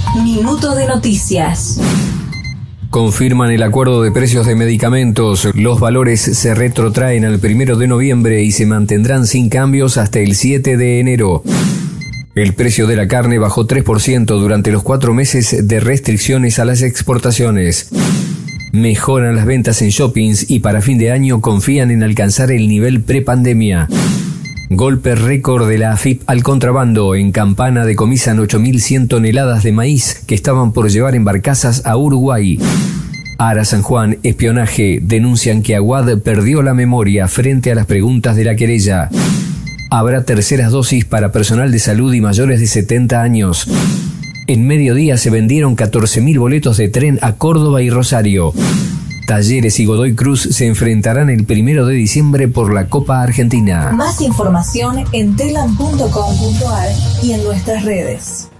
Minuto de noticias. Confirman el acuerdo de precios de medicamentos. Los valores se retrotraen al 1 de noviembre y se mantendrán sin cambios hasta el 7 de enero. El precio de la carne bajó 3% durante los 4 meses de restricciones a las exportaciones. Mejoran las ventas en shoppings y para fin de año confían en alcanzar el nivel prepandemia. Golpe récord de la AFIP al contrabando. En Campana decomisan 8.100 toneladas de maíz que estaban por llevar en barcazas a Uruguay. Ara San Juan, espionaje. Denuncian que Aguad perdió la memoria frente a las preguntas de la querella. Habrá terceras dosis para personal de salud y mayores de 70 años. En mediodía se vendieron 14.000 boletos de tren a Córdoba y Rosario. Talleres y Godoy Cruz se enfrentarán el 1 de diciembre por la Copa Argentina. Más información en telam.com.ar y en nuestras redes.